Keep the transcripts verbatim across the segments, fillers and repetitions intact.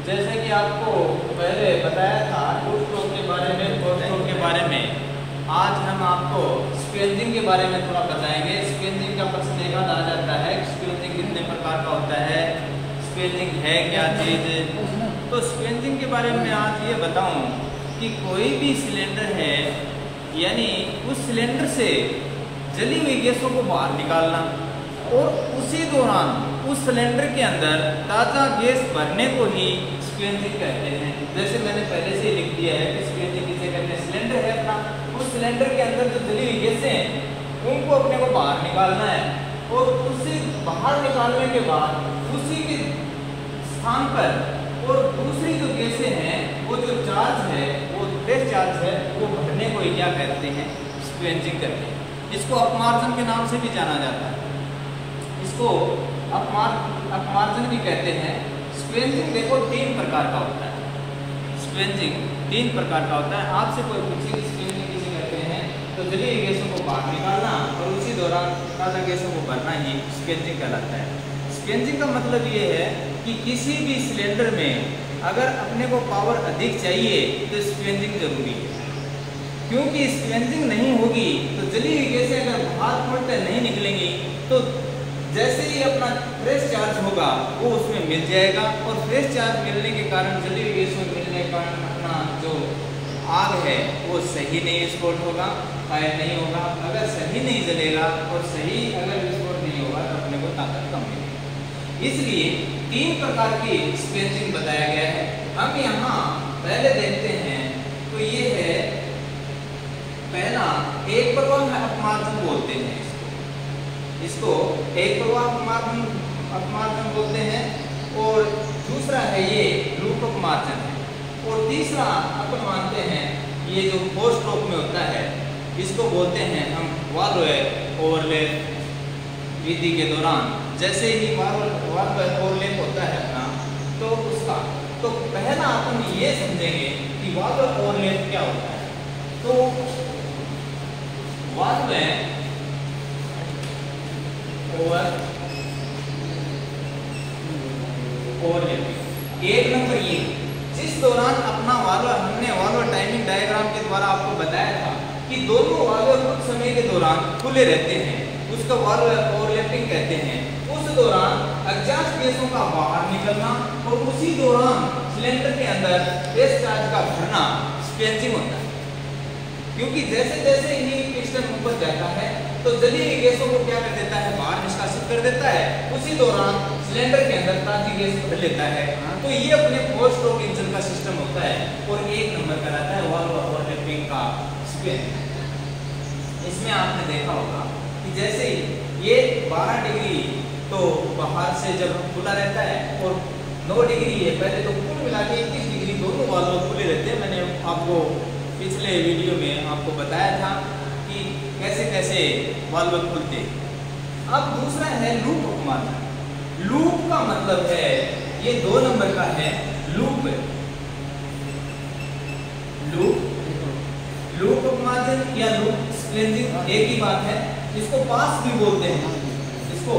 जैसे कि आपको पहले बताया था टू स्ट्रोक के बारे में, फोर स्ट्रोक के बारे में, आज हम आपको स्क्वेंजिंग के बारे में थोड़ा बताएंगे। स्क्वेंजिंग का प्रश्न देखा आ जाता है, स्क्वेंजिंग कितने प्रकार का होता है, स्क्वेंजिंग है क्या चीज़। तो स्क्वेंजिंग के बारे में आज ये बताऊं कि कोई भी सिलेंडर है, यानी उस सिलेंडर से जली हुई गैसों को बाहर निकालना और उसी दौरान उस सिलेंडर के अंदर ताज़ा गैस भरने को ही स्क्वेंजिंग कहते हैं। जैसे मैंने पहले से ही लिख दिया है कि स्क्वेंजिंग किसे कहते हैं। सिलेंडर है अपना, उस सिलेंडर के अंदर जो जली हुई गैसें हैं उनको अपने को बाहर निकालना है और उसी बाहर निकालने के बाद उसी के स्थान पर और दूसरी जो गैसें हैं वो जो चार्ज है, वो फ्रेश चार्ज है, वो भरने को ही क्या कहते हैं, स्क्वेंजिंग कहते हैं। इसको अपमार्जन के नाम से भी जाना जाता है, इसको अपमार अपमार्जन भी कहते हैं। स्क्वेंजिंग देखो तीन प्रकार का होता है, स्क्वेंजिंग तीन प्रकार का होता है। आपसे कोई पूछे कि स्क्वेंजिंग किसे कहते हैं, तो जली हुई गैसों को बाहर निकालना और उसी दौरान ताज़ा गैसों को भरना ही स्क्वेंजिंग कहलाता है। स्क्वेंजिंग का मतलब ये है कि किसी भी सिलेंडर में अगर अपने को पावर अधिक चाहिए तो स्क्वेंजिंग जरूरी है, क्योंकि स्क्वेंजिंग नहीं होगी तो जली हुई गैसें अगर बाहर फुलते नहीं निकलेंगी तो जैसे ही अपना फ्रेश चार्ज होगा वो उसमें मिल जाएगा और फ्रेश चार्ज मिलने के कारण जली हुई गैस में मिलने के कारण अपना जो आग है वो सही नहीं विस्फोट होगा, फायर नहीं होगा। अगर सही नहीं जलेगा और सही अगर विस्फोट नहीं होगा तो अपने को ताकत कम मिलेगी। इसलिए तीन प्रकार की स्क्वेंजिंग बताया गया है। हम यहाँ पहले देखते हैं तो ये है पहला, एक प्रवाह अपमार्जन बोलते हैं इसको, एक प्रवाह अपमार्जन अपमार्जन बोलते हैं। और दूसरा है ये लूप अपमार्जन है। और तीसरा अपन मानते हैं ये जो फोर स्ट्रोक में होता है इसको बोलते हैं हम वाल्व ओवरलैप विधि के दौरान। जैसे ही वाल्व ओवरलैप होता है अपना तो उसका तो पहला अपन ये समझेंगे कि वाल्व ओवरलैप क्या होता है। तो वाल्व ओवर ओवरलैपिंग एक नंबर ये, जिस दौरान अपना वाल्व हमने वाल्व टाइमिंग डायग्राम के द्वारा आपको बताया था कि दोनों वाल्व कुछ समय के दौरान खुले रहते हैं, उसका वाल्व ओवरलैपिंग कहते हैं। उस दौरान एग्जॉस्ट गैसों का बाहर निकलना और उसी दौरान सिलेंडर के अंदर फ्रेश चार्ज का भरना स्क्वेंजिंग होता है, क्योंकि जैसे जैसे ही पिस्टन ऊपर जाता है तो जली हुई गैसों को क्या कर देता है, बाहर निष्कासित कर देता है, उसी दौरान सिलेंडर के अंदर ताजी गैस भर लेता है। तो ये अपने फोर स्ट्रोक इंजन का सिस्टम होता है और एक नंबर कहलाता है वाल्व ओवरलैपिंग का स्क्वेंजिंग। इसमें आपने देखा होगा कि जैसे ही ये बारह डिग्री तो बाहर से जब खुला रहता है और नौ डिग्री है पहले, तो कुल मिला के इक्कीस डिग्री दोनों वाल्व खुले रहते हैं। मैंने आपको पिछले वीडियो में आपको बताया था कि कैसे कैसे वाल्व खुलते। अब दूसरा है लूप अपमार्जन। लूप का मतलब है ये दो नंबर का है लूप लूप लूप अपमार्जन या लूप स्क्वेंजिंग एक ही बात है। इसको पास भी बोलते हैं, इसको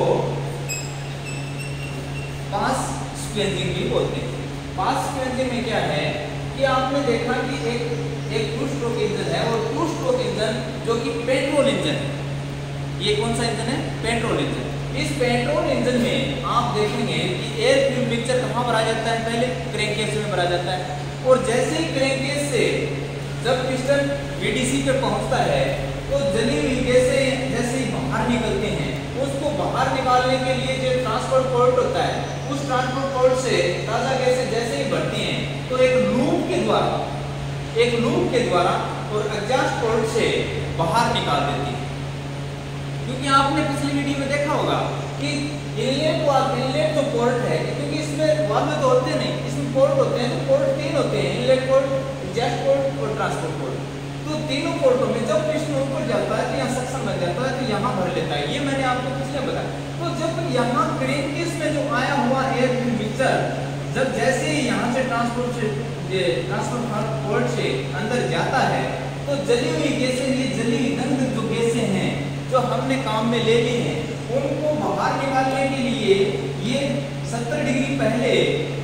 पास स्क्वेंजिंग भी बोलते हैं। पास स्क्वेंजिंग में क्या है कि आपने देखा कि एक एक टू स्ट्रोक इंजन है और टू स्ट्रोक इंजन जो कि पेट्रोल इंजन है। ये कौन सा इंजन है, पेट्रोल इंजन। इस पेट्रोल इंजन में आप देखेंगे कि एयर फ्यूल मिक्सचर कहाँ भरा जाता है, पहले क्रैंककेस में भरा जाता है और जैसे ही क्रैंककेस से जब पिस्टन वीडीसी पे पहुंचता है तो जली हुई गैसें जैसे ही बाहर निकलते हैं, उसको बाहर निकालने के लिए जो ट्रांसपोर्ट पोर्ट होता है उस ट्रांसपोर्ट पोर्ट से ताज़ा गैसें जैसे ही बढ़ती हैं तो एक लूप के द्वारा एक लूप के द्वारा और एग्जॉस्ट पोर्ट से बाहर निकाल देती है। क्योंकि आपने पिछली वीडियो में देखा होगा कि इनलेट और इनलेट जो पोर्ट है, क्योंकि इसमें वाल्व तो होते नहीं, इसमें पोर्ट होते हैं, तो पोर्ट तीन होते हैं, इनलेट पोर्ट, एग्जॉस्ट पोर्ट और ट्रांसपोर्ट पोर्ट। तो तीनों पोर्टों में जब पिस्टन ऊपर जाता है तो यहाँ सक्शन बन जाता है तो यहाँ भर लेता है। ये मैंने आपको पिछले बताया। तो जब यहाँ क्रैंककेस में जो आया हुआ एयर फ्यूल मिक्सचर जब जैसे ही यहाँ से ट्रांसपोर्ट से ट्रांसपोर्ट पोर्ट से अंदर जाता है तो जली हुई गैसें, ये जली नंद जो गैसें हैं जो हमने काम में ले ली हैं, उनको बाहर निकालने के लिए ये सत्तर डिग्री पहले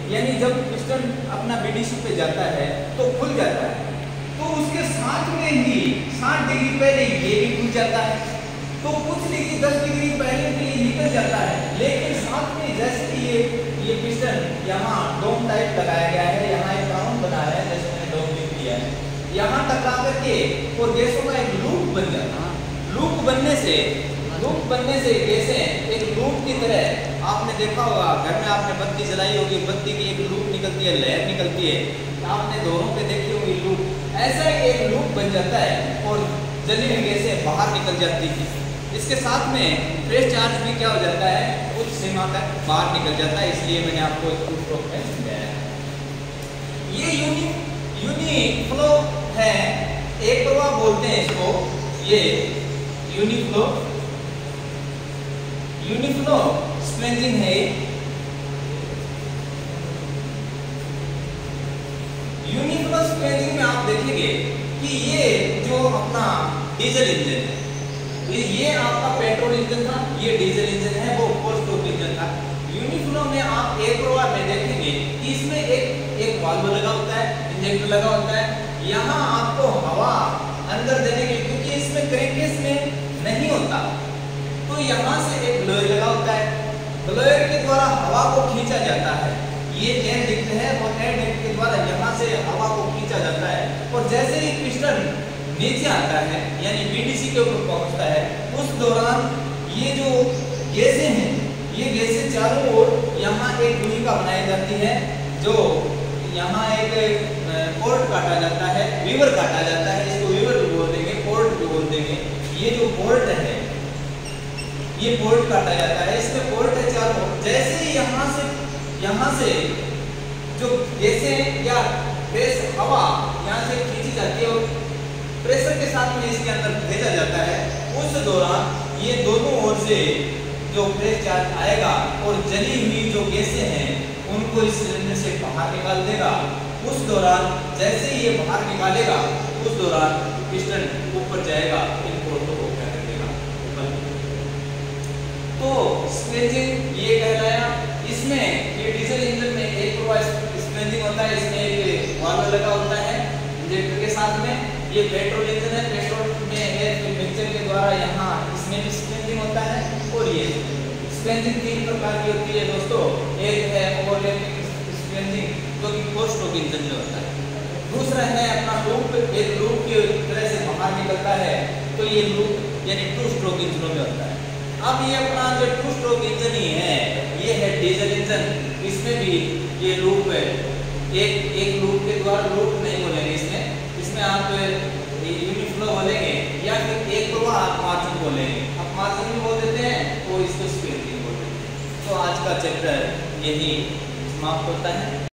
यानी जब पिस्टन अपना बीडीसी पे जाता है तो खुल जाता है, तो उसके साथ में ही साठ डिग्री पहले ये भी खुल जाता है, तो कुछ डिग्री दस डिग्री पहले के लिए निकल जाता है। लेकिन साथ में जैसे कि ये ये पिस्टन यहाँ डोम टाइप लगाया गया है, यहाँ एक राउंड बना है जैसे मैंने डोम लिख दिया है, यहाँ टकरा करके और गैसों का एक लूप बन जाता है। लूप बनने से लूप बनने से गैसें एक लूप की तरह, आपने देखा होगा घर में आपने बत्ती जलाई होगी, बत्ती की एक लूप निकलती है, लहर निकलती है, आपने दोनों पे देखी होगी लूप, ऐसा ही एक लूप बन जाता है और जली हुई गैसें बाहर निकल जाती है। इसके साथ में फ्रेश चार्ज भी क्या हो जाता है, उच्च सीमा तक बाहर निकल जाता है, इसलिए मैंने आपको टू स्ट्रोक में समझाया है। ये यूनिक यूनिक फ्लो है, एक प्रवाह बोलते हैं इसको, ये unique flow unique flow scavenging है। यूनिक फ्लो स्क्वेंजिंग में आप देखेंगे कि ये जो अपना डीजल इंजन है, ये ये आपका पेट्रोल इंजन था, ये डीजल इंजन है, वो फोर स्ट्रोक इंजन था। यूनिक फ्लो में आप एक प्रवाह में देखेंगे कि इसमें एक एक वाल्व लगा होता है, इंजेक्टर लगा होता है, यहाँ आपको हवा अंदर देने के, क्योंकि इसमें क्रैंककेस में नहीं होता, तो यहाँ से एक ब्लोअर लगा होता है, ब्लोअर के द्वारा हवा को खींचा जाता है। ये एयर डिक्ट है और एयर डिक्ट के द्वारा यहाँ से हवा को खींचा जाता है, और जैसे ही पिस्टन नीचे आता है यानी बीडीसी के ऊपर पहुँचता है, उस दौरान ये जो गैसें हैं, ये गैसें चारों ओर यहाँ एक गुहिका बनाई जाती है, जो यहाँ एक पोर्ट काटा जाता है, वीवर काटा जाता है, इसको वीवर भी बोल देंगे, पोर्ट भी बोल देंगे। ये जो पोर्ट है, ये पोर्ट काटा जाता है, इसमें पोर्ट है चारों। जैसे ही यहाँ से यहाँ से जो गैसें या फ्रेश हवा यहाँ से खींची जाती है और प्रेशर के साथ में इसके अंदर भेजा जाता है, उस दौरान ये दोनों ओर से जो फ्रेश चार्ज आएगा और जली हुई जो गैसें हैं उनको इस सिलेंडर से बाहर निकाल देगा। उस दौरान जैसे ही ये बाहर निकालेगा, उस दौरान पिस्टन ऊपर जाएगा, इन पोर्टों को क्या कर देगा, ऊपर। तो स्क्वेंजिंग ये कहलाया। इसमें ये डीजल इंजन में एक प्रवाह स्क्वेंजिंग होता है, इसमें एक वाल्व लगा होता है इंजेक्टर के साथ में। ये पेट्रोल इंजन है, पेट्रोल में एयर मिक्सचर के द्वारा यहाँ इसमें भी स्क्वेंजिंग होता है। और ये स्क्वेंजिंग तीन प्रकार की होती है दोस्तों, एक है ओवरलैपिंग स्क्वेंजिंग जो कि फोर स्ट्रोक इंजन में होता है, दूसरा है अपना लूप, एक लूप की तरह से बाहर निकलता है, तो ये लूप यानी टू स्ट्रोक इंजनों में होता है। अब ये अपना जो टू स्ट्रोक इंजन ही है, ये है डीजल इंजन, इसमें भी ये लूप है, एक एक लूप के द्वारा, लूप नहीं बोलेंगे इसमें, इसमें आप यूनिट फ्लो बोलेंगे या फिर एक प्रवाह आप मार्जिन बोलेंगे, आप मार्जिन भी बोल देते हैं, तो इसको स्क्वेंजिंग बोल देते हैं। तो आज का चैप्टर यही समाप्त होता है।